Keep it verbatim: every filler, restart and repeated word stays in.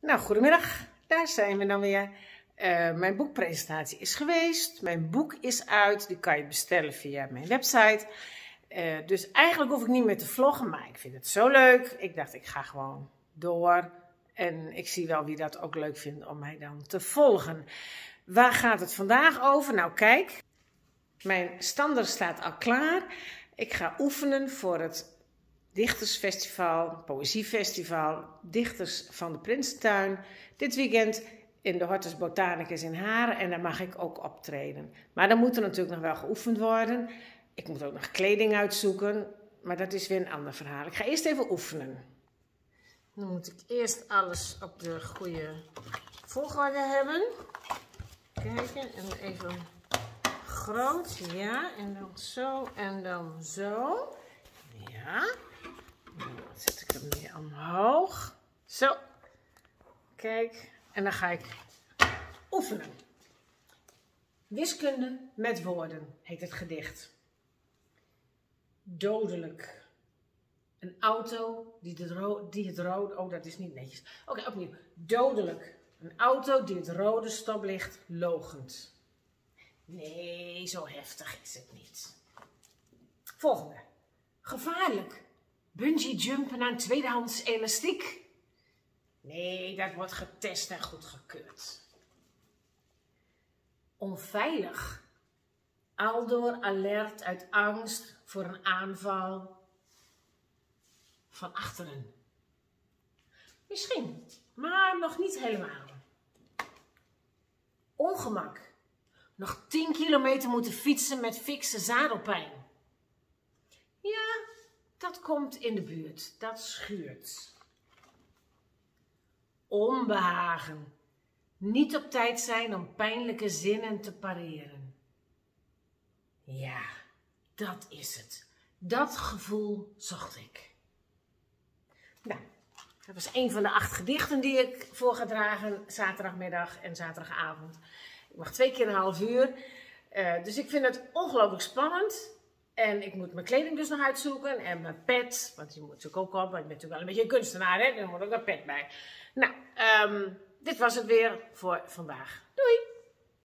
Nou, goedemiddag. Daar zijn we dan weer. Uh, mijn boekpresentatie is geweest. Mijn boek is uit. Die kan je bestellen via mijn website. Uh, dus eigenlijk hoef ik niet meer te vloggen, maar ik vind het zo leuk. Ik dacht, ik ga gewoon door. En ik zie wel wie dat ook leuk vindt om mij dan te volgen. Waar gaat het vandaag over? Nou, kijk. Mijn stander staat al klaar. Ik ga oefenen voor het Dichtersfestival, Poëziefestival, Dichters van de Prinsentuin. Dit weekend in de Hortus Botanicus in Haren en daar mag ik ook optreden. Maar dan moet er natuurlijk nog wel geoefend worden. Ik moet ook nog kleding uitzoeken, maar dat is weer een ander verhaal. Ik ga eerst even oefenen. Dan moet ik eerst alles op de goede volgorde hebben. Kijken en even groot, ja, en dan zo en dan zo. Ja. Dan zet ik hem weer omhoog. Zo. Kijk. En dan ga ik oefenen. Wiskunde met woorden heet het gedicht. Dodelijk. Een auto die het rode... Die het rode oh, dat is niet netjes. Oké, okay, opnieuw. Dodelijk. Een auto die het rode stoplicht loochent. Nee, zo heftig is het niet. Volgende. Gevaarlijk. Bungee jumpen aan tweedehands elastiek. Nee, dat wordt getest en goedgekeurd. Onveilig. Aldoor alert uit angst voor een aanval van achteren. Misschien, maar nog niet helemaal. Ongemak. Nog tien kilometer moeten fietsen met fikse zadelpijn. Ja, dat komt in de buurt. Dat schuurt. Onbehagen. Niet op tijd zijn om pijnlijke zinnen te pareren. Ja, dat is het. Dat gevoel zocht ik. Nou, dat was een van de acht gedichten die ik voor ga dragen zaterdagmiddag en zaterdagavond. Ik mag twee keer een half uur. Uh, dus ik vind het ongelooflijk spannend. En ik moet mijn kleding dus nog uitzoeken. En mijn pet. Want die moet natuurlijk ook op. Want ik ben natuurlijk wel een beetje een kunstenaar. Hè? Er moet ook een pet bij. Nou, um, dit was het weer voor vandaag. Doei!